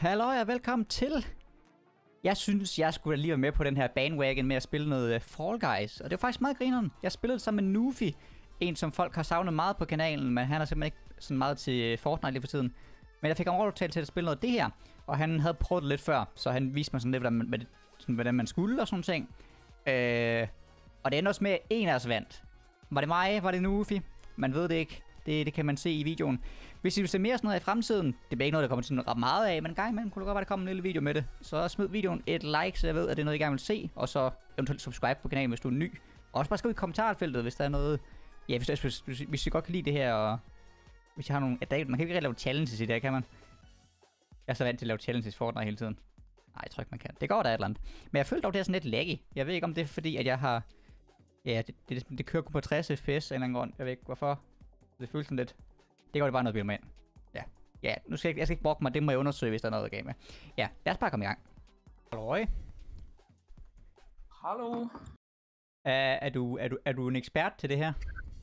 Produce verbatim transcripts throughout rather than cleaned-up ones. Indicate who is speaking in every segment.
Speaker 1: Hallo og velkommen til. Jeg synes, jeg skulle lige være med på den her bandwagon med at spille noget uh, Fall Guys. Og det var faktisk meget grineren. Jeg spillede sammen med Nufi. En, som folk har savnet meget på kanalen. Men han er simpelthen ikke sådan meget til Fortnite lige for tiden. Men jeg fik ham overtalt til at spille noget af det her. Og han havde prøvet det lidt før. Så han viste mig sådan lidt, hvordan man, sådan, hvordan man skulle og sådan ting. Øh, og det endte også med, at en af os vandt. Var det mig? Var det Nufi? Man ved det ikke. Det, det kan man se i videoen. Hvis I vil se mere sådan noget i fremtiden, det bliver ikke noget, der kommer til ret meget af, men en gang imellem kunne det godt være, der kommer en lille video med det. Så smid videoen et like, så jeg ved, at det er noget, I gerne vil se. Og så eventuelt subscribe på kanalen, hvis du er ny. Og også bare skriv i kommentarfeltet, hvis der er noget... Ja, hvis, hvis, hvis, hvis I godt kan lide det her, og... Hvis jeg har nogle... Man kan ikke rigtig lave challenges i det her, kan man? Jeg er så vant til at lave challenges i Fortnite hele tiden. Nej, jeg tror ikke, man kan. Det går da et eller andet. Men jeg føler dog, det er sådan lidt laggy. Jeg ved ikke, om det er fordi, at jeg har... Ja, det, det, det kører kun på tres F P S af en eller anden grund. Jeg ved ikke, hvorfor. Det føles sådan lidt... Det går det bare noget bil med ind. Ja. Ja, nu skal jeg, jeg skal ikke brokke mig. Det må jeg undersøge, hvis der er noget galt med. Ja, lad os bare komme i gang. Hallo.
Speaker 2: Hallo.
Speaker 1: Uh, er, du, er, du, er du en ekspert til det her?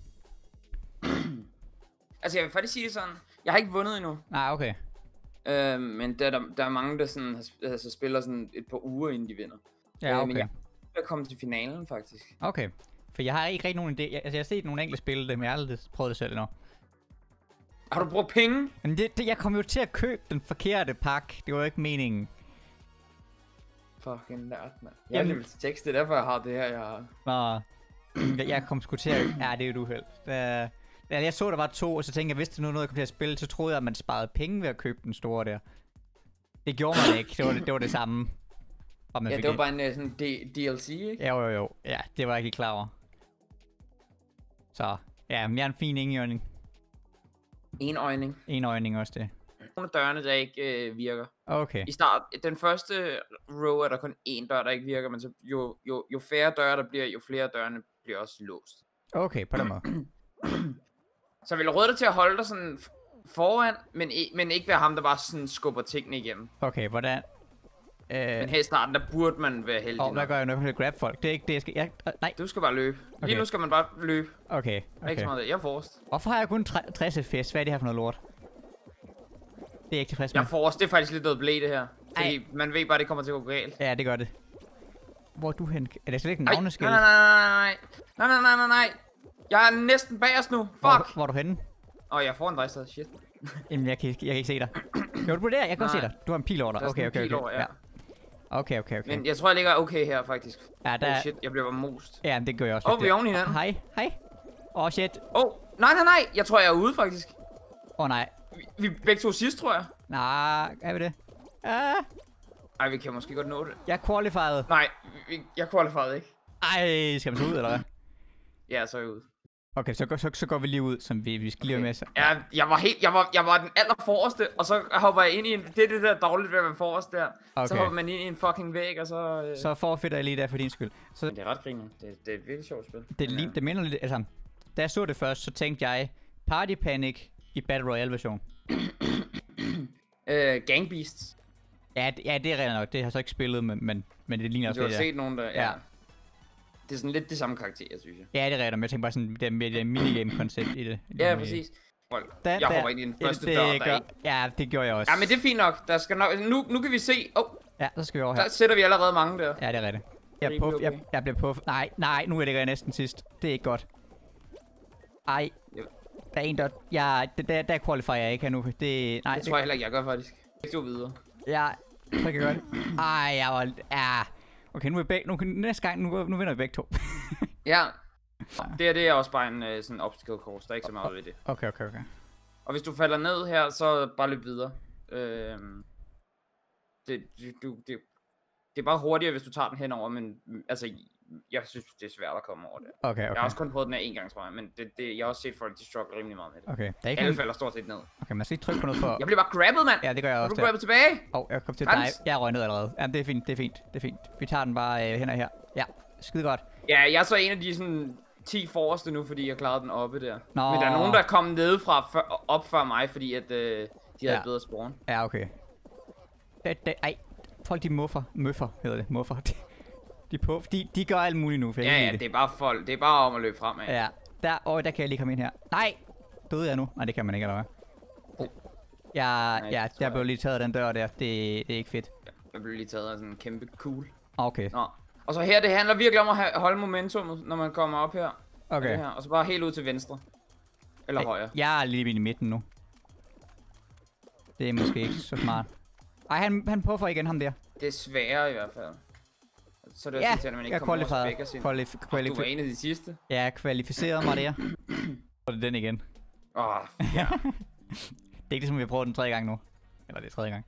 Speaker 2: Altså, jeg vil faktisk sige det sådan. Jeg har ikke vundet endnu.
Speaker 1: Nej, okay.
Speaker 2: Øh, men der, der, der er mange, der sådan, altså, spiller sådan et par uger, inden de vinder.
Speaker 1: Ja, okay.
Speaker 2: Øh, men jeg er kommet til finalen, faktisk.
Speaker 1: Okay. For jeg har ikke rigtig nogen idé. Jeg, altså, jeg har set nogle enkelte spille det, men jeg har aldrig prøvet det selv endnu.
Speaker 2: Har du brugt penge?
Speaker 1: Men det, det, jeg kom jo til at købe den forkerte pakke. Det var jo ikke meningen.
Speaker 2: Fucking nært, mand. Jeg er level seks, det er derfor, jeg har det her, jeg har.
Speaker 1: Nå. Jeg, jeg kom sgu til at... Ja, det er jo et uheld. Da, da jeg så, der var to, og så tænkte jeg, hvis det nu noget, jeg kom til at spille, så troede jeg, at man sparede penge ved at købe den store der. Det gjorde man ikke. Det var det, det, var det samme. Og man
Speaker 2: ja,
Speaker 1: fik
Speaker 2: det var bare en uh, sådan D L C, ikke?
Speaker 1: Jo, jo, jo. Ja, det var jeg ikke klar over. Så, ja, men jeg er en fin enøjning.
Speaker 2: Enøjning.
Speaker 1: Enøjning også det.
Speaker 2: Nogle af dørene, der ikke øh, virker.
Speaker 1: Okay.
Speaker 2: I start, den første row er der kun én dør, der ikke virker, men så jo, jo, jo færre døre der bliver, jo flere dørene bliver også låst.
Speaker 1: Okay, på den måde.
Speaker 2: Så jeg vil råde dig til at holde dig sådan foran, men, men ikke være ham, der bare sådan skubber tingene igennem.
Speaker 1: Okay, hvordan... Øh...
Speaker 2: Men her i starten, der burde man være heldig.
Speaker 1: Åh, oh, der gør jeg noget for at grab folk. Det er ikke det, jeg skal... Jeg... Uh, nej.
Speaker 2: Du skal bare løbe. Lige okay. Nu skal man bare løbe.
Speaker 1: Okay, okay.
Speaker 2: Ikke så meget. Jeg er forrest.
Speaker 1: Hvorfor har jeg kun tres F P S? Hvad er det her for noget lort? Det er ikke tilfreds med.
Speaker 2: Jeg er forrest. Det er faktisk lidt noget blæ, det her. Fordi Ej. man ved bare, det kommer til at gå galt.
Speaker 1: Ja, det gør det. Hvor er du hen? Er det slet ikke en navneskilt?
Speaker 2: Nej, nej, nej, nej, nej, nej, nej, nej. Jeg er næsten bag os nu. Fuck.
Speaker 1: Hvor, hvor er du henne?
Speaker 2: Åh, oh, jeg får en dig så. Shit.
Speaker 1: Jamen, jeg kan, jeg kan ikke se dig. Jo, du er der. Jeg kan godt se dig. Du har en pil over dig. Okay, okay, okay.
Speaker 2: Over, ja.
Speaker 1: ja. Okay, okay, okay.
Speaker 2: Men jeg tror, jeg ligger okay her, faktisk.
Speaker 1: Ja, der...
Speaker 2: Oh shit, jeg bliver bare most.
Speaker 1: Ja, det gør jeg også.
Speaker 2: Åh, oh, vi er oven i hinanden.
Speaker 1: Hej, hej. Åh, oh, shit.
Speaker 2: Åh, oh, nej, nej, nej. Jeg tror, jeg er ude, faktisk.
Speaker 1: Åh, oh, nej.
Speaker 2: Vi, vi er begge to sidst, tror jeg.
Speaker 1: Nej, er vi det? Ah.
Speaker 2: Ej, vi kan måske godt nå det.
Speaker 1: Jeg er qualified.
Speaker 2: Nej, vi, jeg er qualified, ikke?
Speaker 1: Ej, skal man så ud, eller hvad?
Speaker 2: Ja, så er jeg ude.
Speaker 1: Okay, så, så, så går vi lige ud, som vi, vi skal okay. lige med. Så.
Speaker 2: Ja, jeg var helt, jeg var, jeg var den aller forreste, og så hopper jeg ind i en, det er det der dårligt ved at være forrest der. Okay. Så hopper man ind i en fucking væg, og så... Øh...
Speaker 1: Så forfetter jeg lige der for din skyld. Så...
Speaker 2: Men det er ret griner, det, det er et virkelig sjovt spil.
Speaker 1: Det, ja. det minder lidt, altså, da jeg så det først, så tænkte jeg, Party Panic i Battle Royale version.
Speaker 2: øh, Gang Beasts.
Speaker 1: Ja, ja, det er rent nok, det har jeg så ikke spillet, men, men, men det ligner også
Speaker 2: det.
Speaker 1: Du
Speaker 2: har set nogen der, ja.
Speaker 1: ja.
Speaker 2: Det er sådan lidt det samme karakter, synes jeg.
Speaker 1: Ja, det er rent, men jeg tænker bare sådan, det er med det minigame-koncept i det.
Speaker 2: Ja, præcis. Da, jeg da, hopper ind i den første det, dør, der gør, ikke...
Speaker 1: Ja, det gjorde jeg også.
Speaker 2: Ja, men det er fint nok. Der skal nok... Nu, nu kan vi se... Oh.
Speaker 1: Ja, så skal vi over her.
Speaker 2: Der sætter vi allerede mange der.
Speaker 1: Ja, det er rigtigt. Jeg, puff, okay. jeg, jeg bliver puff. Nej, nej, nu er det næsten sidst. Det er ikke godt. Ej. Ja. Der er en, der... Ja, der, der qualifier jeg ikke her nu. Det, nej,
Speaker 2: det tror jeg heller ikke, jeg gør faktisk. Jeg går videre.
Speaker 1: Ja, så kan jeg gøre det. Ej, jeg var... Ja. Okay, nu er vi begge... Nu, næste gang, nu, nu vinder vi begge to.
Speaker 2: Ja. Det er det er også bare en uh, sådan obstacle course. Der er ikke så meget ved det.
Speaker 1: Okay, okay, okay.
Speaker 2: Og hvis du falder ned her, så bare løb videre. Øhm, det, du, det, det er bare hurtigere, hvis du tager den henover, men altså, jeg synes, det er svært at komme over det.
Speaker 1: Okay, okay.
Speaker 2: Jeg har også kun prøvet den her en gang, tror jeg, men det, det, jeg har også set folk, de struggler rimelig meget med det.
Speaker 1: Okay. Der er ikke
Speaker 2: alle
Speaker 1: nogen...
Speaker 2: falder stort set ned.
Speaker 1: Okay, man skal ikke trykke på noget for...
Speaker 2: Jeg bliver bare grabbet, mand!
Speaker 1: Ja, det gør jeg også.
Speaker 2: Er du grabbet tilbage?
Speaker 1: Åh, oh, jeg kom til dig. Jeg er røget ned allerede. Jamen, det er fint, det er fint, det er fint. Vi tager den bare øh, hen og her. Ja, skide godt.
Speaker 2: Ja, jeg er så en af de sådan... ti forreste nu, fordi jeg klarede den oppe der.
Speaker 1: Nå.
Speaker 2: Men der er nogen, der er kommet nedefra for, op før mig, fordi at øh, de havde ja. bedre spawn.
Speaker 1: Ja, okay. Det, det, ej, folk de muffer. Muffer hedder det. Muffer. De, de, puff, de, de gør alt muligt nu. For
Speaker 2: ja, ja, det. det er bare folk. Det er bare om at løbe fremad.
Speaker 1: Ja. Der, åh, der kan jeg lige komme ind her. Nej! Døde jeg nu? Nej, det kan man ikke, eller hvad? Oh. Ja,
Speaker 2: Nej,
Speaker 1: ja,
Speaker 2: det tror
Speaker 1: der
Speaker 2: jeg
Speaker 1: blev lige taget den dør der. Det, det er ikke fedt.
Speaker 2: Jeg blev lige taget af sådan en kæmpe kugle.
Speaker 1: Okay.
Speaker 2: Nå. Og så her, det handler virkelig om at have, holde momentummet, når man kommer op her.
Speaker 1: Okay.
Speaker 2: Det her. Og så bare helt ud til venstre. Eller højre.
Speaker 1: Jeg er lige i midten nu. Det er måske ikke så smart. Ej, han, han puffer igen ham der.
Speaker 2: Det er sværere i hvert fald. Så er det
Speaker 1: Ja,
Speaker 2: også at man ikke
Speaker 1: jeg
Speaker 2: kommer over
Speaker 1: qualified.
Speaker 2: spækker sin.
Speaker 1: Qualif
Speaker 2: Du var en af de sidste.
Speaker 1: Ja, kvalificeret mig der. Og det er den igen.
Speaker 2: Åh, oh, ja.
Speaker 1: Det er ikke ligesom, vi har prøvet den tredje gang nu. Eller det er tredje gang.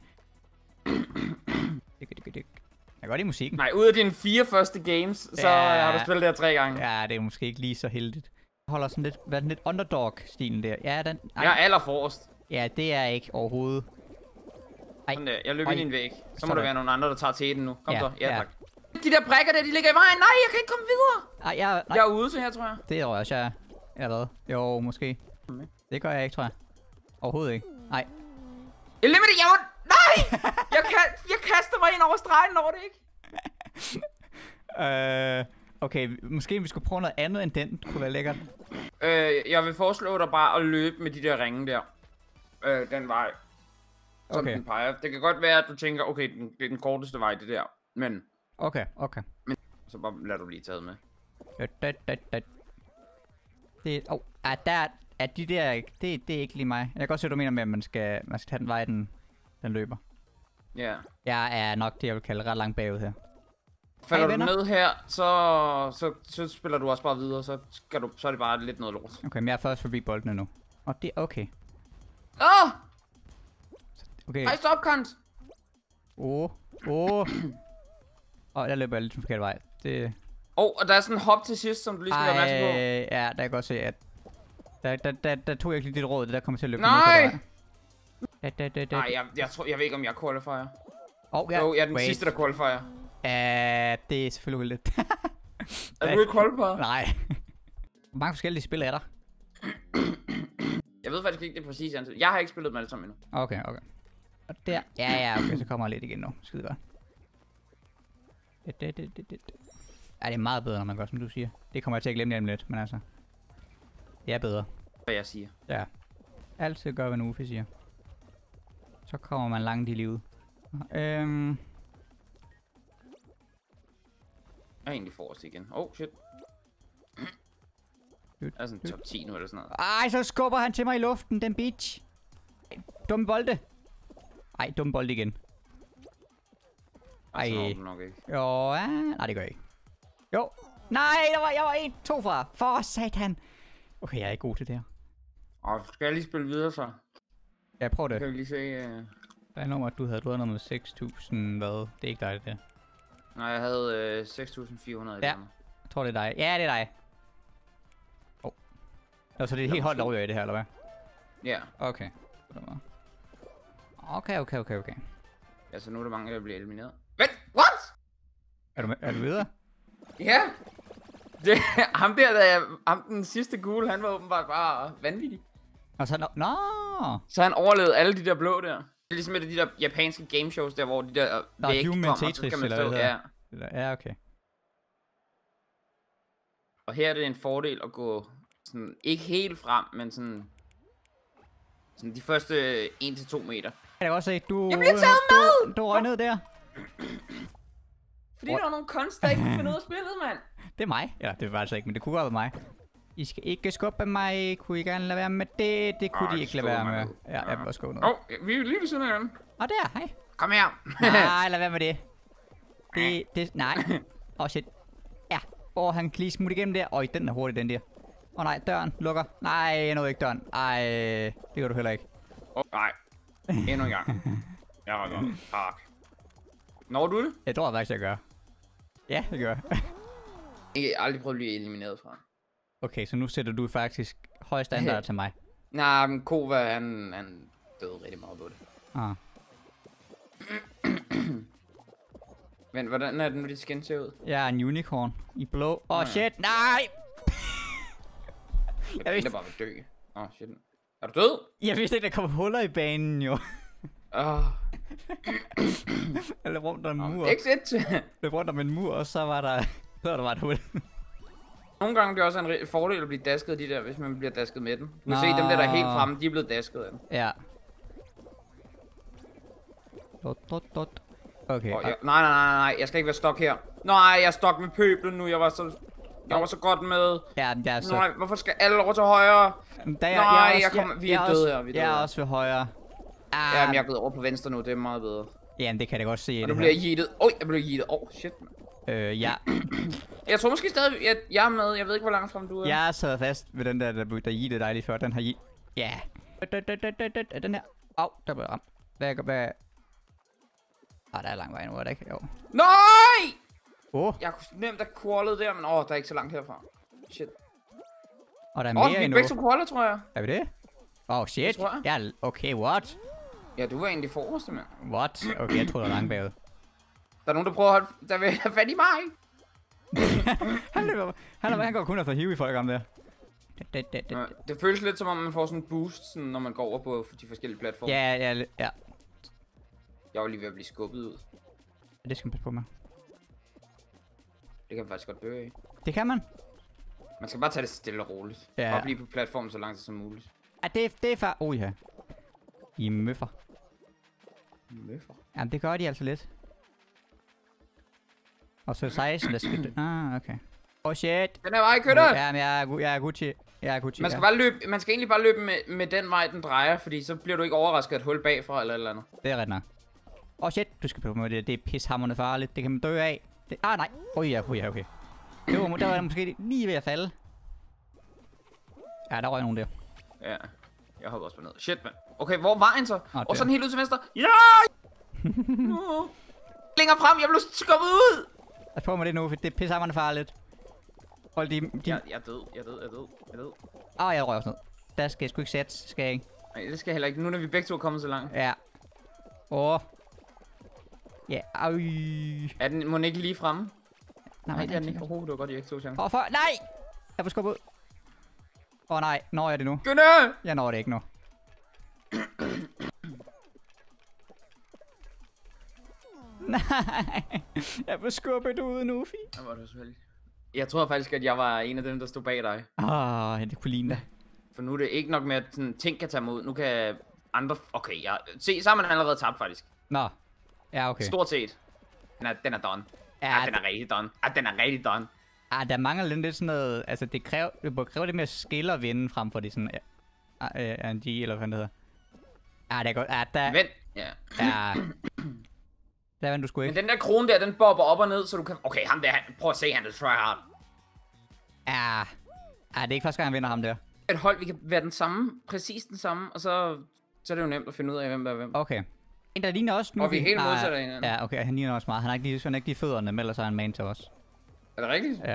Speaker 1: Jeg kan godt lide musikken.
Speaker 2: Nej, ud af dine fire første games, så
Speaker 1: Ja.
Speaker 2: har du spillet det her tre gange.
Speaker 1: Ja, det er måske ikke lige så heldigt. Jeg holder sådan lidt, hvad er den lidt underdog-stilen der. Ja, den... Ej.
Speaker 2: Jeg er allerforrest.
Speaker 1: Ja, det er ikke overhovedet. Ej.
Speaker 2: Sådan der. Jeg løber
Speaker 1: Ej.
Speaker 2: ind i en væg. Så må
Speaker 1: Sådan.
Speaker 2: der være nogle andre, der tager til den nu. Kom
Speaker 1: Ja,
Speaker 2: så. Ja,
Speaker 1: ja.
Speaker 2: tak. De der brækker der, de ligger i vejen. Nej, jeg kan ikke komme videre.
Speaker 1: Ej, jeg, nej,
Speaker 2: Jeg er ude til her, tror jeg.
Speaker 1: det tror jeg også, jeg er. Allerede. Jo, måske. Det gør jeg ikke, tror jeg. Overhovedet ikke. Nej.
Speaker 2: Eliminate, jeg var... Nej! Jeg, kan... jeg kaster mig ind over stregen over det, ikke?
Speaker 1: Øh... Okay, måske vi skulle prøve noget andet end den. Det kunne være lækkert.
Speaker 2: Øh, jeg vil foreslå dig bare at løbe med de der ringe der. Øh, den vej. Som
Speaker 1: Okay.
Speaker 2: den peger. Det kan godt være, at du tænker, okay, den, det er den korteste vej, det der. Men,
Speaker 1: Okay, okay.
Speaker 2: så bare lad du lige taget med.
Speaker 1: Da, da, da, da. Det... Åh, oh, ah, der... Er de der... Det, det er ikke lige mig. Jeg kan godt se, hvad du mener med, at man skal, man skal tage den vej, den, den løber.
Speaker 2: Ja. Yeah.
Speaker 1: Jeg er nok det, jeg vil kalde ret langt bagud her.
Speaker 2: Falder
Speaker 1: Hej,
Speaker 2: du
Speaker 1: venner.
Speaker 2: ned her, så, så, så spiller du også bare videre, så, skal du, så er det bare lidt noget lort.
Speaker 1: Okay, men jeg er først forbi boldene nu. Og det er okay.
Speaker 2: Åh!
Speaker 1: Okay.
Speaker 2: Hej, stop, kant!
Speaker 1: Åh. Åh. Og der løber jeg lidt den forkerte vej. Det...
Speaker 2: Åh, oh, og der er sådan en hop til sidst, som du lige skal være opmærksom på.
Speaker 1: Ej, ja, der kan jeg godt se, at... Der, der, der, der tog jeg ikke lige dit råd, det der kommer til at løbe.
Speaker 2: Nej!
Speaker 1: Da, da, da, da.
Speaker 2: Nej, jeg, jeg, tror, jeg ved ikke, om jeg qualifier.
Speaker 1: Oh, ja.
Speaker 2: Jo, jeg er den
Speaker 1: Wait.
Speaker 2: sidste, der qualifier.
Speaker 1: Uh, det er selvfølgelig uheldigt.
Speaker 2: Er du ikke qualifier?
Speaker 1: Nej. Hvor mange forskellige spil er der?
Speaker 2: Jeg ved faktisk ikke det præcis antal. Jeg har ikke spillet dem alle sammen endnu.
Speaker 1: Okay, okay. Og der... Ja, ja, okay, så kommer jeg lidt igen nu. Skide godt. Det, det, det, det, det. Ja, det er meget bedre, når man gør, som du siger. Det kommer jeg til at glemme lige om lidt, men altså... Det er bedre.
Speaker 2: Hvad jeg siger.
Speaker 1: Ja. Altid gør, hvad Nufi siger. Så kommer man langt i livet. Øhm...
Speaker 2: Jeg er egentlig forrest igen. Oh, shit. Jeg er sådan top ti nu eller sådan noget.
Speaker 1: Ej, så skubber han til mig i luften, den bitch. Ej, dumme bolde. Ej, dumme bolde igen. Ej.
Speaker 2: Altså, når du nok ikke.
Speaker 1: Jo, ja. Nej, det gør jeg ikke. Jo. Nej, der var, jeg var en, to fra. For satan. Okay, jeg er ikke god til det her.
Speaker 2: Åh, skal jeg lige spille videre så?
Speaker 1: Jeg prøver det.
Speaker 2: Kan vi lige se... Uh...
Speaker 1: Hvad er nummer, du havde? Du havde nummer seks tusind, hvad? Det er ikke dig, det der.
Speaker 2: Nej, jeg havde uh, seks tusind fire hundrede.
Speaker 1: Ja. Jeg tror, det er dig. Ja, det er dig. Åh. Oh. Nå, så det er et helt hold, der ryger i det her, eller hvad?
Speaker 2: Ja.
Speaker 1: Okay. Okay, okay, okay, okay.
Speaker 2: Altså, nu er der mange, der bliver elimineret. Vent, what?
Speaker 1: Er du, med, er du videre?
Speaker 2: Ja. Det, ham der, der jeg, ham den sidste gule, han var åbenbart bare vanvittig.
Speaker 1: Og så... Nå! No.
Speaker 2: Så han overlevede alle de der blå der. Det er ligesom et af de der japanske gameshows der, hvor de der
Speaker 1: Der
Speaker 2: væg
Speaker 1: er Human
Speaker 2: kommer,
Speaker 1: Tetris,
Speaker 2: så kan man
Speaker 1: eller
Speaker 2: stå,
Speaker 1: hvad
Speaker 2: ja.
Speaker 1: det hedder. Ja, okay.
Speaker 2: Og her er det en fordel at gå sådan, ikke helt frem, men sådan, sådan de første en til to meter.
Speaker 1: Jeg kan også se, du...
Speaker 2: Jeg bliver taget med!
Speaker 1: Du, du røg ned der.
Speaker 2: Fordi der var nogle kunst, der ikke kunne finde ud af spillet, mand.
Speaker 1: Det er mig. Ja, det var altså ikke, men det kunne godt være mig. I skal ikke skubbe mig. Kunne I gerne lade være med det? Det kunne
Speaker 2: Åh,
Speaker 1: de ikke lade
Speaker 2: skubber
Speaker 1: være
Speaker 2: mig
Speaker 1: med.
Speaker 2: ned.
Speaker 1: Ja, jeg vil også skubbe ned.
Speaker 2: Åh, oh, vi er lige ved siden af hinanden.
Speaker 1: Og der, hej.
Speaker 2: Kom her.
Speaker 1: Nej, lad være med det. Det, det, nej. Åh, oh, shit. Ja. Åh, oh, han kan lige smutte igennem der. Øj, den er hurtig, den der. Åh oh, nej, døren lukker. Nej, jeg nåede ikke døren. Ej, det gør du heller ikke.
Speaker 2: Åh, oh, nej. Endnu en gang. Jeg har godt. Fuck. Når du det?
Speaker 1: Jeg tror faktisk, jeg gør. Ja, det gør jeg.
Speaker 2: Jeg har aldrig prøvet at blive elimineret fra.
Speaker 1: Okay, så nu sætter du faktisk høje standarder til mig.
Speaker 2: Nej, men Kova, han, han døde rigtig meget på det.
Speaker 1: Ah.
Speaker 2: Men hvordan er det nu, dit skin ser ud?
Speaker 1: Jeg er en unicorn i blå. Åh, oh,
Speaker 2: ja.
Speaker 1: shit, nej!
Speaker 2: Jeg,
Speaker 1: jeg
Speaker 2: vidste
Speaker 1: vidste,
Speaker 2: bare vil dø. Åh, oh, shit. Er du død?
Speaker 1: jeg vidste ikke, der kom huller i banen, jo.
Speaker 2: Åh. Oh.
Speaker 1: Jeg løb rundt om en
Speaker 2: Oh,
Speaker 1: mur.
Speaker 2: exit!
Speaker 1: Jeg løb rundt om en mur, og så var der... Så var der bare et hul.
Speaker 2: Nogle gange er det også en re- fordel at blive dasket de der, hvis man bliver dasket med den. Du kan
Speaker 1: Nå.
Speaker 2: se, dem der, der er helt fremme, de er blevet dasket af den.
Speaker 1: Ja. Dot, dot, dot. Okay.
Speaker 2: Oh, jeg, nej, nej, nej, nej, jeg skal ikke være stok her. Nej, jeg er stok med pøblen nu, jeg var så... Jeg var så godt med.
Speaker 1: Ja, jeg er så...
Speaker 2: Nej, hvorfor skal alle over til højre?
Speaker 1: Der, jeg,
Speaker 2: Nej,
Speaker 1: jeg, er også,
Speaker 2: jeg kommer... Vi er
Speaker 1: jeg,
Speaker 2: døde
Speaker 1: jeg,
Speaker 2: her, vi er
Speaker 1: jeg
Speaker 2: døde
Speaker 1: er
Speaker 2: her.
Speaker 1: også ved højre. Ah,
Speaker 2: Ja, men jeg er gået over på venstre nu, det er meget bedre.
Speaker 1: Jamen, det kan jeg da godt se.
Speaker 2: Og
Speaker 1: det
Speaker 2: nu bliver jeg yeetet. Oj, jeg blev yeetet. Åh, oh, shit, man.
Speaker 1: Øh, ja.
Speaker 2: Jeg tror måske stadig, jeg, jeg er med. Jeg ved ikke, hvor langt frem du er.
Speaker 1: Jeg sad fast ved den der, der, der yeetede dig lige før. Den har i... Ja. Den her. Au, der blev ramt. Hvad... Hvad... Ah, der er lang vej nu, er det ikke? Jo.
Speaker 2: Nej!
Speaker 1: Åh. Oh.
Speaker 2: Jeg kunne nemt have crawlet der, men åh, oh, der er ikke så langt herfra. Shit.
Speaker 1: Og der er
Speaker 2: Åh,
Speaker 1: mere
Speaker 2: oh, vi
Speaker 1: endnu.
Speaker 2: er begge to crawler, tror jeg.
Speaker 1: Er vi det? Åh, oh, shit.
Speaker 2: tror jeg.
Speaker 1: Ja, okay, what?
Speaker 2: Ja, du var egentlig forreste, mand.
Speaker 1: What? Okay, jeg troede, der var langt bagud.
Speaker 2: Der er nogen, der prøver at holde... Der vil have fat i mig.
Speaker 1: han, løber, han, han går kun efter at hive i folk om der. Det, det, det,
Speaker 2: Ja,
Speaker 1: det.
Speaker 2: det føles lidt som om, man får sådan en boost, sådan, når man går over på de forskellige platforme.
Speaker 1: Ja, ja, ja.
Speaker 2: Jeg var lige ved at blive skubbet ud.
Speaker 1: Det skal man passe på med.
Speaker 2: Det kan man faktisk godt dø af.
Speaker 1: Det kan man.
Speaker 2: Man skal bare tage det stille og roligt.
Speaker 1: Ja.
Speaker 2: Bare blive på platformen så lang tid som muligt.
Speaker 1: Ja, det, det er far... Oh, ja. I møffer.
Speaker 2: Møffer.
Speaker 1: Jamen, det gør de altså lidt. Og så seksten, der skal... Ah, okay. Oh, shit.
Speaker 2: Den her vej, køtter!
Speaker 1: Ja, men jeg er, jeg er Gucci. Jeg er Gucci,
Speaker 2: Man skal,
Speaker 1: ja.
Speaker 2: bare løbe, man skal egentlig bare løbe med, med den vej, den drejer, fordi så bliver du ikke overrasket af et hul bagfra eller et eller andet.
Speaker 1: Det er ret nok. Åh, oh, shit. Du skal på med det. Det er pishammerende farligt. Det kan man dø af. Det... Ah, nej. Oh, ja, oh, ja, okay. Det var, der var jeg måske lige ved at falde. Ja, der røg nogen der.
Speaker 2: Ja, jeg hopper også på ned. Shit, mand. Okay, hvor er vejen så?
Speaker 1: Ah,
Speaker 2: Og
Speaker 1: der.
Speaker 2: sådan helt ud til venstre. Ja! Oh. Længere frem, jeg blev skubbet ud!
Speaker 1: Pas på med det nu, for det er pishammerende farligt. Hold de... de...
Speaker 2: Jeg, jeg er død, jeg er død, jeg er død, jeg er død.
Speaker 1: Åh, oh, jeg røg også ned. Der skal jeg sgu ikke sætte, skal jeg ikke?
Speaker 2: Nej, det skal jeg heller ikke. Nu når vi begge to er kommet så langt.
Speaker 1: Ja. Åh. Ja, øj.
Speaker 2: Er den, må den ikke lige fremme?
Speaker 1: Nej,
Speaker 2: Nej, det er den ikke. Overhovedet, det var godt, jeg ikke tog chancen.
Speaker 1: Åh, for... Nej! Jeg får skubbet ud. Åh, oh, nej. Når jeg det nu?
Speaker 2: Gynne!
Speaker 1: Jeg når det ikke nu. Nej. Jeg får skubbet ud nu, fint.
Speaker 2: Det var det så heldigt. Jeg tror faktisk, at jeg var en af dem, der stod bag dig.
Speaker 1: Åh, oh, det kunne ligne det.
Speaker 2: For nu er det ikke nok med, at sådan, ting kan tage mig ud. Nu kan andre... Okay, jeg... Se, så har man allerede tabt, faktisk.
Speaker 1: Nå. Ja, okay.
Speaker 2: Stort set. Den er, den er done. Ja, ja den er rigtig done. Ja, den er rigtig done.
Speaker 1: Ah, der mangler lidt, lidt sådan noget... Altså, det kræver, det kræver lidt mere skill at vinde, frem for det sådan... Uh, uh, R N G, eller hvad det hedder. Ah, det er godt. Ah, der...
Speaker 2: Vent. Ja.
Speaker 1: Ja. Der vandt du sgu ikke.
Speaker 2: Men den der krone der, den bobber op og ned, så du kan... Okay, ham der, han... prøv at se, han er tryhard.
Speaker 1: Ja. Ah, det er ikke første gang, jeg vinder ham der.
Speaker 2: Et hold, vi kan være den samme, præcis den samme, og så, så er det jo nemt at finde ud af, hvem der er hvem.
Speaker 1: Okay. En, der ligner også nu.
Speaker 2: Og vi er helt modsat af hinanden.
Speaker 1: Ja, okay, han ligner også meget. Han har ikke lige, han har ikke lige fødderne, men ellers er han man til os.
Speaker 2: Er det rigtigt?
Speaker 1: Ja.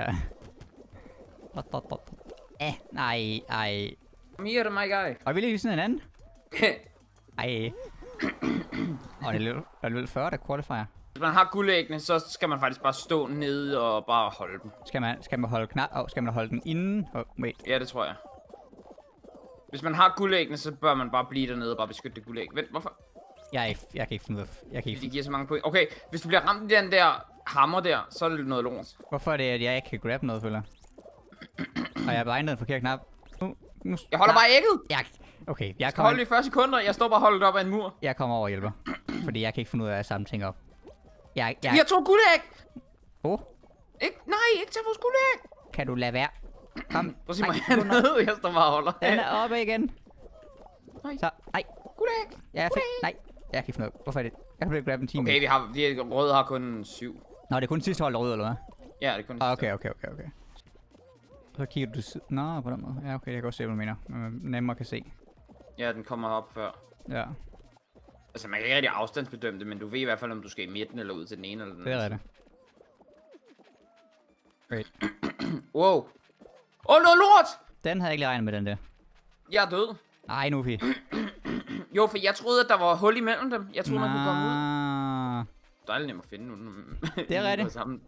Speaker 1: Eh, nej, ej.
Speaker 2: Come here, my guy.
Speaker 1: Og vi lige sådan en anden. Ej. Og det er lidt, det er lidt fyrre, der qualifier.
Speaker 2: Hvis man har guldæggene, så skal man faktisk bare stå nede og bare holde dem.
Speaker 1: Skal man, skal man holde knap, og skal man holde den inden? Oh, wait.
Speaker 2: Ja, det tror jeg. Hvis man har guldæggene, så bør man bare blive dernede og bare beskytte det guldæg. Vent, hvorfor?
Speaker 1: Jeg, er ikke, jeg kan ikke finde ud af... Jeg kan ikke
Speaker 2: De giver så mange point. Okay, hvis du bliver ramt i den der hammer der, så er det noget lort.
Speaker 1: Hvorfor er det, at jeg ikke kan grab noget, føler? Og jeg er bare en forkert knap. Nu, nu,
Speaker 2: Jeg holder
Speaker 1: nej.
Speaker 2: bare ægget!
Speaker 1: Jeg, okay, jeg
Speaker 2: Jeg kan
Speaker 1: kommer,
Speaker 2: holde det i fyrre sekunder, jeg står bare holdt op af en mur.
Speaker 1: jeg kommer over og hjælper. Fordi jeg kan ikke finde ud af at samle ting op. Jeg, jeg,
Speaker 2: Vi har to guldæg!
Speaker 1: oh,
Speaker 2: Ikke, nej, ikke tage vores guldæg!
Speaker 1: kan du lade være? Kom.
Speaker 2: Prøv at se mig
Speaker 1: Nej,
Speaker 2: hernede, jeg står bare og holder.
Speaker 1: Den er oppe igen.
Speaker 2: Nej.
Speaker 1: Så, nej.
Speaker 2: Guldæg!
Speaker 1: Jeg fik, nej. Jeg kan ikke finde ud af, hvorfor er det? Jeg kan blive grab en time.
Speaker 2: Okay, vi har, vi har, røde har kun syv.
Speaker 1: Nå, det er kun sidste hold, der rød, eller hvad?
Speaker 2: Ja, det er kun
Speaker 1: Ah, okay, okay, okay, okay. Så kigger du siden. Nå, på den måde. Ja, okay, jeg kan godt se, hvad du mener. Man nemmere kan se.
Speaker 2: Ja, den kommer op før.
Speaker 1: Ja,
Speaker 2: Altså, man kan ikke rigtig afstandsbedømme det, men du ved i hvert fald, om du skal i midten eller ud til den ene eller den
Speaker 1: det er
Speaker 2: anden.
Speaker 1: rigtigt.
Speaker 2: Wow. Åh, oh, noget lort!
Speaker 1: Den havde jeg ikke lige regnet med, den der.
Speaker 2: Jeg er død.
Speaker 1: Ej, nu vi.
Speaker 2: Jo, for jeg troede, at der var hul imellem dem. Jeg troede, man kunne komme ud.
Speaker 1: ud.
Speaker 2: Dejligt nemt at finde nu.
Speaker 1: Det er rigtigt.
Speaker 2: Sammen.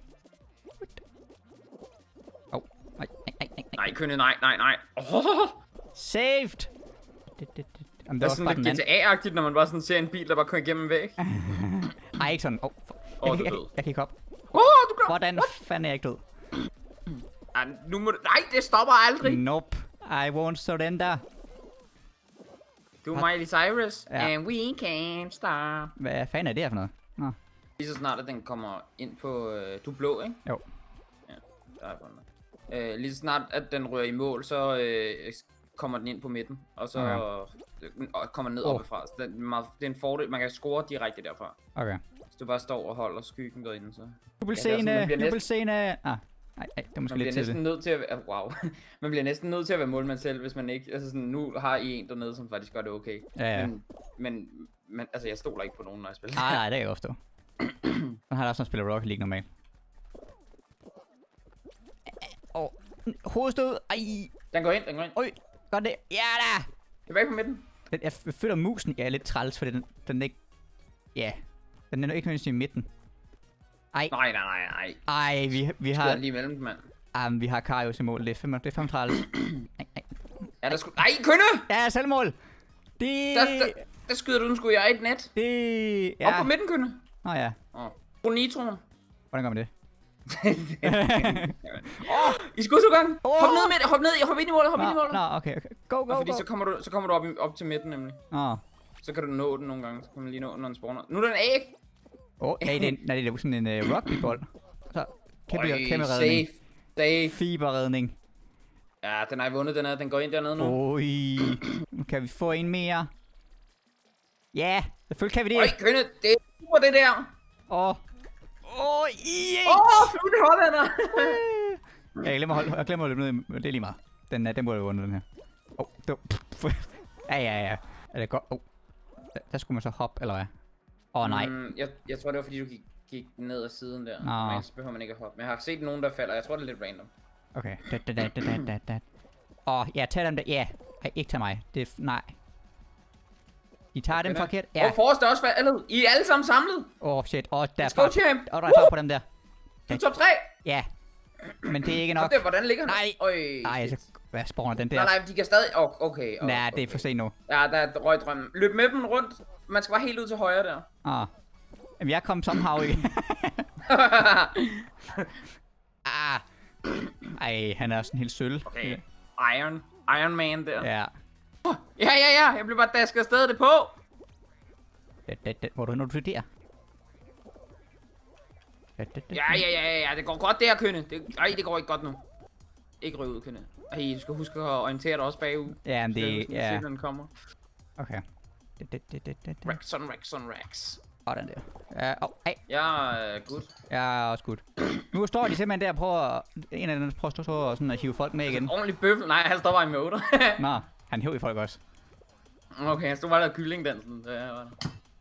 Speaker 1: Åh, nej, nej, nej, nej.
Speaker 2: Nej, kønne, nej, nej, nej. Oh,
Speaker 1: Saved! Det, det, det. Jamen,
Speaker 2: det
Speaker 1: det
Speaker 2: er
Speaker 1: var
Speaker 2: sådan
Speaker 1: bare
Speaker 2: lidt
Speaker 1: den
Speaker 2: G T A-agtigt, når man bare sådan ser en bil, der bare kører igennem en væg. Åh,
Speaker 1: Ej, ikke sådan. Åh, oh,
Speaker 2: oh,
Speaker 1: jeg,
Speaker 2: du
Speaker 1: jeg,
Speaker 2: er
Speaker 1: jeg,
Speaker 2: død.
Speaker 1: jeg kan ikke op.
Speaker 2: Åh, du gør...
Speaker 1: Hvordan fanden er jeg ikke død?
Speaker 2: Ah, nu må du... Nej, det stopper aldrig.
Speaker 1: Nope. I won't surrender.
Speaker 2: Du er Miley Cyrus,
Speaker 1: Ja.
Speaker 2: and we can't stop.
Speaker 1: Hvad fanden er det her for noget? Nå.
Speaker 2: Lige så snart, at den kommer ind på... Øh, du er blå, ikke?
Speaker 1: Jo.
Speaker 2: Ja, der er øh, lige så snart, at den rører i mål, så øh, kommer den ind på midten. Og så okay. og kommer den ned oh. oppefra. Så det, er meget, det er en fordel. Man kan score direkte derfra.
Speaker 1: Okay.
Speaker 2: Hvis du bare står og holder skyggen derinde, så...
Speaker 1: Jubelscene!
Speaker 2: Ja,
Speaker 1: Jubelscene! Ah, nej, nej, det er måske
Speaker 2: man
Speaker 1: lidt
Speaker 2: bliver
Speaker 1: tidligt.
Speaker 2: næsten nødt til at være... Wow. Man bliver næsten nødt til at være målmand selv, hvis man ikke... Altså sådan, nu har I en dernede, som faktisk gør det okay.
Speaker 1: Ja, ja.
Speaker 2: Men, men, men altså, jeg stoler ikke på nogen, når jeg spiller.
Speaker 1: Nej, nej, det er jeg ofte. Man har også sådan spiller Rocket League normalt. Åh, oh, hovedstød! Ej!
Speaker 2: Den går ind, den går ind.
Speaker 1: Øj, godt det. Ja da!
Speaker 2: Tilbage på midten.
Speaker 1: Jeg, jeg føler musen er lidt træls, fordi den, den ikke... Ja, den er ikke nødvendigvis i midten. Ej.
Speaker 2: Nej, nej, nej, nej.
Speaker 1: Ej, vi, vi har...
Speaker 2: lige imellem dem, mand.
Speaker 1: Um, vi har Karius i mål. Det er fem, det er fem træls. Nej, nej.
Speaker 2: Ja, der skulle... Nej, kønne!
Speaker 1: Ja, selvmål! Det...
Speaker 2: Der, der, der skyder du den sgu i eget net.
Speaker 1: Det... Ja.
Speaker 2: Op på midten, kønne.
Speaker 1: Nå ja.
Speaker 2: Åh. Brug nitroen.
Speaker 1: Hvordan gør man det?
Speaker 2: Åh, i skudsudgang.
Speaker 1: Oh.
Speaker 2: Hop ned med det, hop ned, hop ind i målet, hop
Speaker 1: Nå,
Speaker 2: ind i målet.
Speaker 1: Nå, okay, okay. Go, go,
Speaker 2: Fordi
Speaker 1: go.
Speaker 2: så kommer du, så kommer du op, i, op til midten nemlig.
Speaker 1: Nå.
Speaker 2: Så kan du nå den nogle gange. Så kan man lige nå den, når den spawner. Nu er den æg.
Speaker 1: Åh, oh, hey, det er, nej, det er sådan en uh, rugbybold. Så kæmpe,
Speaker 2: Øj,
Speaker 1: kæmpe redning.
Speaker 2: safe, safe.
Speaker 1: Fiberredning.
Speaker 2: Ja, den har vundet, den er, den går ind dernede nu.
Speaker 1: Oj, nu kan vi få en mere. Ja, selvfølgelig kan vi det.
Speaker 2: Øj, kønne, det er super det der.
Speaker 1: Åh. Åh, yeah.
Speaker 2: Åh, flyv det hollænder.
Speaker 1: Ja, jeg glemmer at holde, jeg glemmer at løbe ned i, det er lige meget. Den, den burde have vundet, den her. Åh, oh, det var... Ja, ja, ja. Er det godt? Åh. Oh. Der, der skulle man så hoppe, eller hvad? Åh, oh, nej.
Speaker 2: Mm, jeg, jeg tror, det var fordi, du gik, gik ned ad siden der.
Speaker 1: Nå.
Speaker 2: Men så behøver man ikke at hoppe. Men jeg har set nogen, der falder. Jeg tror, det er lidt random.
Speaker 1: Okay. Da, da, da, da, da, da. Åh, oh, ja, tag dem der. Ja. Ej, ikke tag mig. Det er... Nej. I tager okay, dem forkert. Ja.
Speaker 2: Åh, oh, forrest er også faldet. I er alle sammen samlet.
Speaker 1: Åh, oh, shit. Åh, oh, der er
Speaker 2: Let's go, champ.
Speaker 1: Åh, oh, der er far på dem der.
Speaker 2: Du er top tre.
Speaker 1: Ja. Men det er ikke nok.
Speaker 2: Og det, hvordan ligger den?
Speaker 1: Nej.
Speaker 2: Øj,
Speaker 1: Ej, så... Hvad spawner den der?
Speaker 2: Nej, nej, de kan stadig... Oh, okay. Oh,
Speaker 1: Nej,
Speaker 2: okay.
Speaker 1: det er for sent nu.
Speaker 2: Ja, der er røgdrømmen. Løb med dem rundt. Man skal bare helt ud til højre der.
Speaker 1: Ah. Jamen, jeg kom somehow ikke. Ah. Ej, han er sådan helt sølv.
Speaker 2: Okay. Iron. Iron Man der.
Speaker 1: Ja.
Speaker 2: Oh, ja, ja, ja. Jeg blev bare dasket afsted det på.
Speaker 1: Det, det, det. Hvor er du, når du der? Det, det, det.
Speaker 2: Ja, ja, ja, ja. Det går godt der, kønne. Det, ej, det går ikke godt nu. Ikke ryge ud, kønne. Ej, du skal huske at orientere dig også bagud.
Speaker 1: Ja, men det... Ja.
Speaker 2: Den kommer.
Speaker 1: Okay. Det, det, det, det, det.
Speaker 2: Rex on Rex on Rex.
Speaker 1: Sådan der. Ja, åh, ej.
Speaker 2: Jeg er good.
Speaker 1: Jeg er også good. Nu står de simpelthen der og prøver... En af dem prøver at stå og sådan at hive folk med igen.
Speaker 2: Ordentlig bøffel. Nej, han står bare i motor.
Speaker 1: Nå, han hæv i folk også.
Speaker 2: Okay, han stod bare der kyllingdansen. Det var der.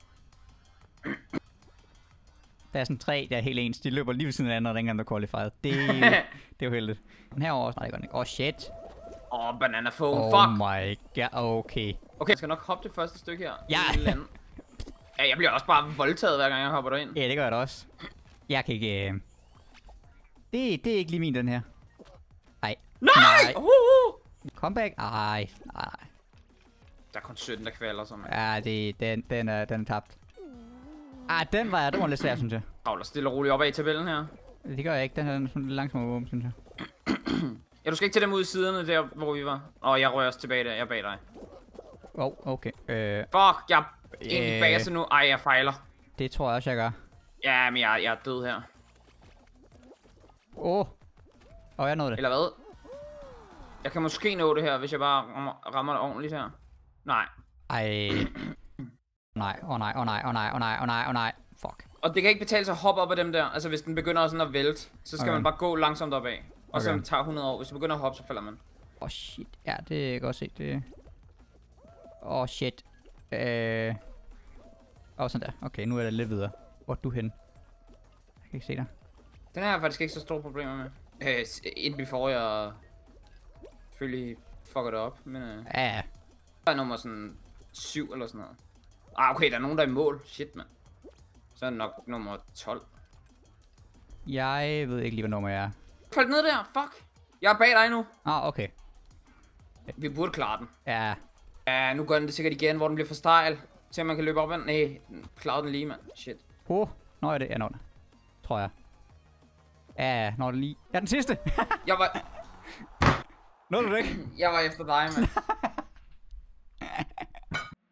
Speaker 1: Der er sådan tre, der er helt ens. De løber lige ved siden af andre, dengang der qualified. Det, det er jo heldigt. Den her også. Nej, det gør den ikke. Åh, oh, shit.
Speaker 2: Åh, oh, banana phone.
Speaker 1: Oh
Speaker 2: Fuck.
Speaker 1: my god, okay.
Speaker 2: Okay, jeg skal nok hoppe det første stykke her.
Speaker 1: Ja.
Speaker 2: Ja, jeg bliver også bare voldtaget, hver gang jeg hopper derind.
Speaker 1: Ja, det gør jeg da også. Jeg kan ikke... Øh... Det, det er ikke lige min, den her. Ej.
Speaker 2: Nej!
Speaker 1: Nej.
Speaker 2: Uh, uh.
Speaker 1: Comeback? Ej, nej.
Speaker 2: Der er kun sytten, der kvalder sig, mand.
Speaker 1: Ja, det, den, den, er, den er tabt. Ah, den var, den var lidt svær, synes jeg.
Speaker 2: Kravler stille og roligt op ad i tabellen her.
Speaker 1: Det gør jeg ikke. Den er sådan lidt langsommere våben, synes jeg.
Speaker 2: Ja, du skal ikke til dem ude i siderne der, hvor vi var. Åh, oh, jeg rører også tilbage der. Jeg er bag dig.
Speaker 1: Åh, oh, okay. Øh,
Speaker 2: Fuck, jeg er egentlig
Speaker 1: Øh.
Speaker 2: bag sig nu. Ej, jeg fejler.
Speaker 1: det tror jeg også, jeg gør.
Speaker 2: Ja, men jeg, jeg er død her.
Speaker 1: Åh. Oh. Åh, oh, jeg nåede det.
Speaker 2: Eller hvad? Jeg kan måske nå det her, hvis jeg bare rammer, rammer det ordentligt her. Nej.
Speaker 1: Ej. Nej, åh oh, nej, åh oh, nej, åh oh, nej, åh oh, nej, åh oh, nej, åh oh, nej. Fuck.
Speaker 2: Og det kan ikke betale sig at hoppe op af dem der. Altså, hvis den begynder sådan at vælte, så skal
Speaker 1: Okay.
Speaker 2: man bare gå langsomt opad. Og så
Speaker 1: Okay.
Speaker 2: tager hundrede år. Hvis du begynder at hoppe, så falder man.
Speaker 1: Åh, oh, shit. Ja, det kan jeg godt se. Det... Åh, oh, shit. Øh... Åh, oh, sådan der. Okay, nu er det lidt videre. Hvor er du henne? Jeg kan ikke se dig.
Speaker 2: Den har jeg faktisk ikke så store problemer med. Øh, s- inden before jeg selvfølgelig fucker det op. Men øh,
Speaker 1: Ja, ja.
Speaker 2: der er nummer sådan syv eller sådan noget. Ah, okay, der er nogen, der er i mål. Shit, mand. Så er det nok nummer tolv.
Speaker 1: Jeg ved ikke lige, hvad nummer jeg er.
Speaker 2: Faldt ned der. Fuck. Jeg er bag dig nu.
Speaker 1: Ah, okay.
Speaker 2: Vi burde klare den.
Speaker 1: Ja.
Speaker 2: Ja, nu gør den det sikkert igen, hvor den bliver for stejl. Til at man kan løbe op ad den. Nej, den klarede den lige, mand. Shit.
Speaker 1: Åh, når er det? Jeg når det. Tror jeg. Ja, når det lige. Ja, den sidste.
Speaker 2: Jeg var,
Speaker 1: Nåede du det ikke?
Speaker 2: jeg var efter dig, mand.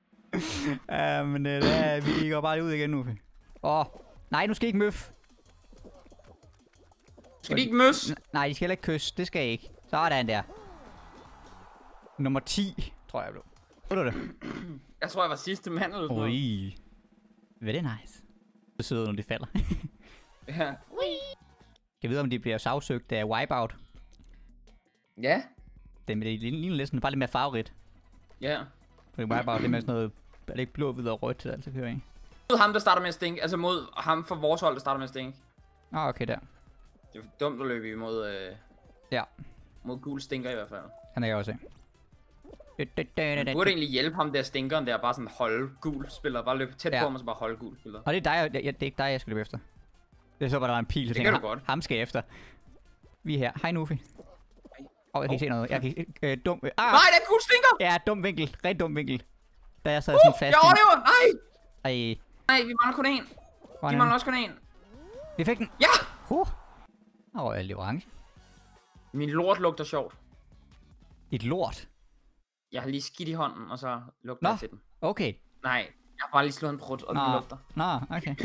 Speaker 1: Jamen, øh, da, vi går bare ud igen nu. Åh, oh, nej, nu skal I ikke møf.
Speaker 2: Skal de ikke møs?
Speaker 1: N nej, de skal heller ikke kysse. Det skal I ikke. Sådan der. Nummer ti, tror jeg blev. Ved du det?
Speaker 2: Jeg tror, jeg var sidste mand eller sådan noget.
Speaker 1: Ui. Hvad er det nice. Det sidder, når de falder.
Speaker 2: Ja.
Speaker 1: Jeg ved, om de bliver sagsøgt af Wipeout.
Speaker 2: Ja.
Speaker 1: Det med det ligner lidt sådan, bare lidt mere farverigt.
Speaker 2: Ja.
Speaker 1: Fordi Wipeout, det er med sådan noget, er det ikke blå, hvid og rødt, der altid kører i?
Speaker 2: Mod ham, der starter med at stinke. Altså mod ham fra vores hold, der starter med at stinke.
Speaker 1: Ah, okay, der.
Speaker 2: Det er dumt at løbe imod, øh,
Speaker 1: Ja.
Speaker 2: mod gul stinker i hvert fald.
Speaker 1: Han er jeg også se.
Speaker 2: Man burde egentlig hjælpe ham der stinkeren der, bare sådan holde gul spiller. Bare løbe tæt
Speaker 1: Ja.
Speaker 2: på ham og så bare holde gul spiller.
Speaker 1: Og det er dig, ja, det er ikke dig, jeg skal løbe efter. Det er så, hvor der var en pil, så
Speaker 2: Det
Speaker 1: tænker
Speaker 2: kan
Speaker 1: jeg,
Speaker 2: du godt.
Speaker 1: ham skal jeg efter. Vi er her. Hej, Nufi.
Speaker 2: Hej.
Speaker 1: Åh, jeg kan ikke se noget. Jeg kan ikke... Øh, dum... Øh, ah!
Speaker 2: Nej, det er gul stinker!
Speaker 1: Ja, dum vinkel. Rigtig dum vinkel. Da jeg sad
Speaker 2: Uh,
Speaker 1: sådan fast.
Speaker 2: jeg overlever! Nej!
Speaker 1: Ej,
Speaker 2: Nej, vi mangler kun én.
Speaker 1: hvor er
Speaker 2: De
Speaker 1: den?
Speaker 2: mangler også kun én.
Speaker 1: Vi fik den.
Speaker 2: Ja!
Speaker 1: Huh. Åh, oh, jeg er lidt orange.
Speaker 2: Min lort lugter sjovt.
Speaker 1: Et lort.
Speaker 2: Jeg har lige skidt i hånden, og så lugter
Speaker 1: Nå.
Speaker 2: jeg til den.
Speaker 1: Okay.
Speaker 2: Nej, jeg har bare lige slået en prut, og den
Speaker 1: Nå.
Speaker 2: lugter.
Speaker 1: Nå, okay.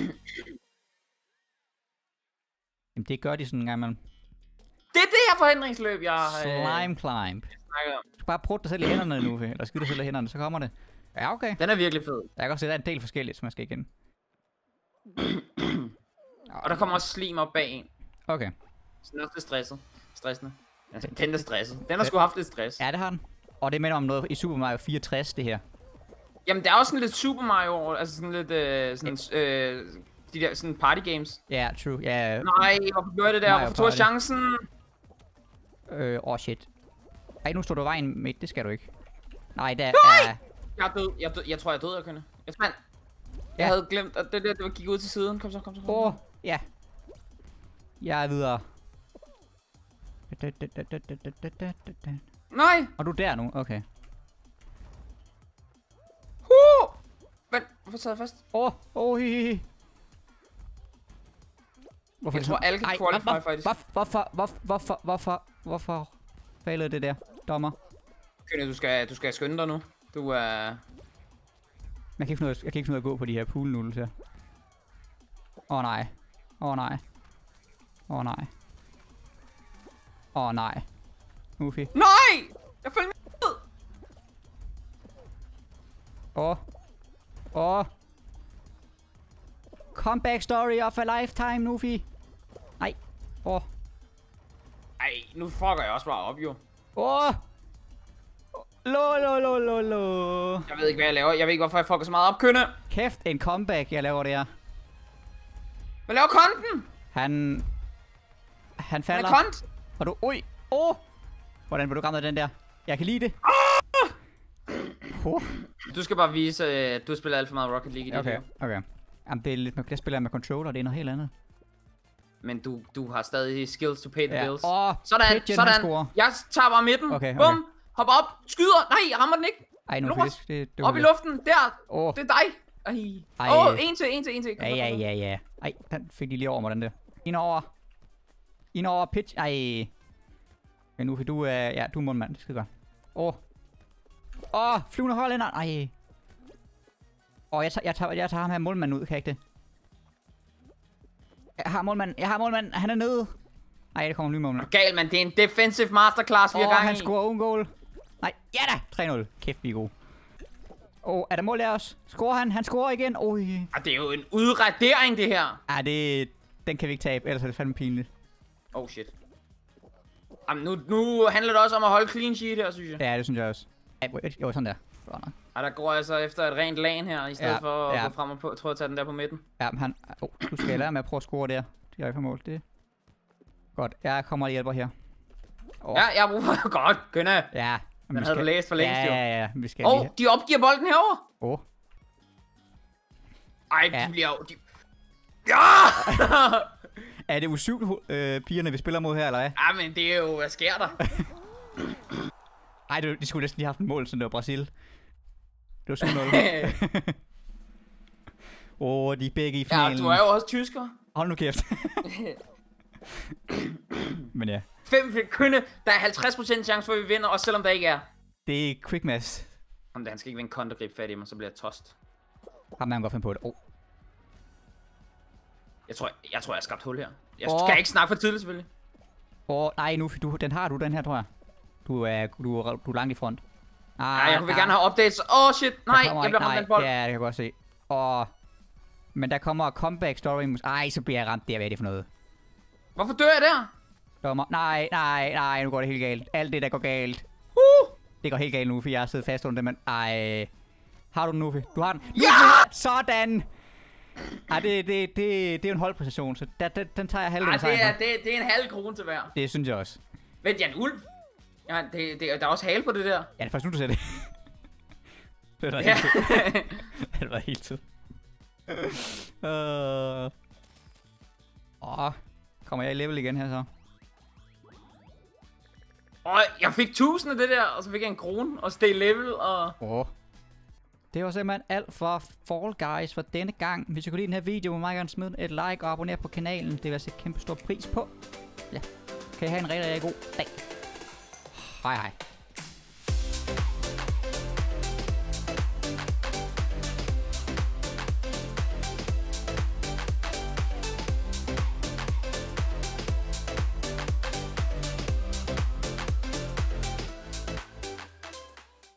Speaker 1: Jamen, det gør de sådan en gang imellem.
Speaker 2: Det er det her forhindringsløb, jeg har
Speaker 1: Slime climb.
Speaker 2: snakket om.
Speaker 1: Du skal bare prøve dig selv i hænderne nu, eller skyde dig selv i hænderne, så kommer det. Ja, okay.
Speaker 2: Den er virkelig fed.
Speaker 1: Jeg kan også se, at der er en del forskelligt, som jeg skal igen.
Speaker 2: Og der kommer også slim op bag en.
Speaker 1: Okay.
Speaker 2: Så den er også lidt stresset. Stressende. Altså, den er stresset. Den har sgu haft lidt stress.
Speaker 1: Ja, det har den. Og det minder om noget i Super Mario fireogtres, det her.
Speaker 2: Jamen, det er også sådan lidt Super Mario over, altså sådan lidt, øh, sådan, øh, de der sådan party games.
Speaker 1: Ja, yeah, true. Ja. Yeah.
Speaker 2: Nej, hvorfor gjorde jeg det der?
Speaker 1: Mario
Speaker 2: Hvorfor tog jeg
Speaker 1: Party.
Speaker 2: chancen?
Speaker 1: Øh, åh oh shit. Ej, nu står du i vejen midt, det skal du ikke. Nej, der
Speaker 2: Nej!
Speaker 1: er...
Speaker 2: Jeg er død. Jeg, er død. Jeg tror, jeg er død, jeg kunne. Jeg, man, jeg
Speaker 1: Ja.
Speaker 2: havde glemt, at det der, det var gik ud til siden. Kom så, kom så, kom så.
Speaker 1: Åh, oh, ja. Jeg er videre.
Speaker 2: Nej!
Speaker 1: Og du er der nu? Okay.
Speaker 2: Huh! Vent, hvorfor sad jeg fast?
Speaker 1: Åh, oh, oh, hi, hi. Hvorfor
Speaker 2: Jeg tror, alle kan
Speaker 1: Ej,
Speaker 2: qualify,
Speaker 1: hvor-
Speaker 2: faktisk.
Speaker 1: hvor- Hvorfor, hvorfor, hvorfor, hvorfor, hvorfor failede det der, dommer?
Speaker 2: Kønne, du skal, du skal skynde dig nu. Du er...
Speaker 1: Jeg kan ikke finde ud af, jeg kan ikke finde ud af at gå på de her pool noodles her. Åh oh, nej. Åh oh, nej. Åh oh, nej. Åh oh, nej. Ufi.
Speaker 2: Nej! Jeg følger med!
Speaker 1: Åh. Åh. Comeback story of a lifetime, Nufi. Nej. Åh.
Speaker 2: Ej, nu fucker jeg også bare op, jo.
Speaker 1: Åh. Lo, lo, lo, lo, lo.
Speaker 2: Jeg ved ikke, hvad jeg laver. Jeg ved ikke, hvorfor jeg fucker så meget op, Kønne.
Speaker 1: Kæft, en comeback, jeg laver der.
Speaker 2: Hvad laver konten?
Speaker 1: Han... Han
Speaker 2: Han
Speaker 1: falder.
Speaker 2: er kont.
Speaker 1: Og du... Ui. Åh. Hvordan vil du ramme den der? Jeg kan lide det. Oh.
Speaker 2: Du skal bare vise, at du spiller alt for meget Rocket League i dit
Speaker 1: Okay,
Speaker 2: liv.
Speaker 1: okay. Jamen, det er lidt... Jeg spiller med controller, det er noget helt andet.
Speaker 2: Men du, du har stadig skills to pay the
Speaker 1: Ja.
Speaker 2: bills.
Speaker 1: Åh,
Speaker 2: Sådan,
Speaker 1: Pigeon, han scorer.
Speaker 2: sådan. Jeg tager bare midten.
Speaker 1: Okay, okay.
Speaker 2: Bum. Hopper op. Skyder. Nej, jeg rammer den ikke.
Speaker 1: Ej, nu
Speaker 2: Lort.
Speaker 1: det, det, det
Speaker 2: Op i luften. Der.
Speaker 1: Åh.
Speaker 2: Det er dig. Ej.
Speaker 1: Ej.
Speaker 2: Åh, oh, en til, en til, en til. Kom
Speaker 1: Ja,
Speaker 2: så,
Speaker 1: ja,
Speaker 2: kom så.
Speaker 1: ja, ja. Ej, den fik de lige over mig, den der. Ind over. Ind over pitch. Ej. Men nu du er... Ja, du er mundmand. Det skal godt. Åh. Åh, flyvende hollænder. Ej. Åh, jeg tager, jeg tager, jeg tager ham her målmanden ud, kan jeg ikke det? Jeg har målmanden. Jeg har målmanden. Han er nede. Nej, det kommer en ny målmand.
Speaker 2: Gal, mand. Det er en defensive masterclass, vi har
Speaker 1: Åh,
Speaker 2: gang
Speaker 1: han
Speaker 2: i.
Speaker 1: scorer own goal. Nej, ja da. tre nul. Kæft, vi er gode. Åh, er der mål af os? Scorer han? Han scorer igen. Oj.
Speaker 2: Ah, det er jo en udradering, det her.
Speaker 1: Ah, det... Den kan vi ikke tabe, ellers er det fandme pinligt.
Speaker 2: Oh, shit. Jamen, nu, nu handler det også om at holde clean sheet her, synes jeg.
Speaker 1: Ja, det synes jeg også. Ja, jo, sådan der. Godt nok.
Speaker 2: Og der går altså efter et rent lag her, i stedet
Speaker 1: Ja,
Speaker 2: for at
Speaker 1: ja.
Speaker 2: gå frem og på, tror jeg, tage den der på midten.
Speaker 1: Ja, men han... Oh, du skal lære med at prøve at score der. Det er ikke for mål. Det godt. Jeg kommer og hjælper her. Oh.
Speaker 2: Ja, jeg har brug for godt, Gønne.
Speaker 1: Ja.
Speaker 2: Den havde du læst for længst,
Speaker 1: ja,
Speaker 2: jo.
Speaker 1: Ja, ja, vi skal
Speaker 2: Åh, oh,
Speaker 1: lige...
Speaker 2: de opgiver bolden herover.
Speaker 1: Åh. Oh.
Speaker 2: Ej,
Speaker 1: Ja.
Speaker 2: de bliver jo... De... Ja!
Speaker 1: Er det U syv øh, pigerne, vi spiller mod her, eller hvad?
Speaker 2: Ja, men det er jo... Hvad sker der?
Speaker 1: Ej, det, de skulle næsten lige have haft en mål, sådan det var Brasil. Det var syv nul. Åh, oh, de er begge i
Speaker 2: Ja,
Speaker 1: finalen.
Speaker 2: du er jo også tysker.
Speaker 1: Hold nu kæft. Men ja,
Speaker 2: Fem Gønne. Der er halvtreds procent chance for, at vi vinder, også selvom der ikke er.
Speaker 1: det er quick mass.
Speaker 2: Jamen, han skal ikke vinde kontergrib fat i mig, så bliver jeg tost.
Speaker 1: Har man godt finde på det. Oh.
Speaker 2: Jeg tror, jeg tror, jeg har skabt hul her. Jeg
Speaker 1: Åh.
Speaker 2: skal ikke snakke for tidligt, selvfølgelig.
Speaker 1: Åh, oh, nej, nu, du, den har du, den her, tror jeg. Du er, du, er, du er langt i front.
Speaker 2: Nej, jeg vil gerne have updates. Åh, oh, shit. Nej, jeg bliver ramt af en bold.
Speaker 1: Ja, det kan jeg godt se. Åh. Men der kommer comeback story. Ej, så bliver jeg ramt der. Hvad er det for noget?
Speaker 2: Hvorfor dør jeg der?
Speaker 1: Dommer. Nej, nej, nej, nu går det helt galt. Alt det, der går galt.
Speaker 2: Uh!
Speaker 1: Det går helt galt nu, for jeg har siddet fast under det, men ej. Har du den, Nufi? Du har den.
Speaker 2: Ja!
Speaker 1: Sådan! Ej, det, det, det, det er jo en holdposition, så der, den, den tager jeg halvdelen
Speaker 2: Ej,
Speaker 1: af
Speaker 2: det er,
Speaker 1: sejren
Speaker 2: det, det er en halv krone til hver.
Speaker 1: for. Det synes jeg også.
Speaker 2: Vent, jeg er en ulv. Ja, det, det, der er også hale på det der.
Speaker 1: Ja, det er først nu, du ser det. Det var
Speaker 2: Ja.
Speaker 1: helt tid. Det var helt tid. Øh. Åh, kommer jeg i level igen her så?
Speaker 2: Og jeg fik tusind af det der, og så fik jeg en krone, og stay level, og...
Speaker 1: Åh. Det var simpelthen alt for Fall Guys for denne gang. Hvis I kunne lide den her video, må meget gerne smide et like og abonnere på kanalen. Det vil jeg sætte kæmpe stor pris på. Ja. Kan I have en rigtig, rigtig god dag. Hej hej.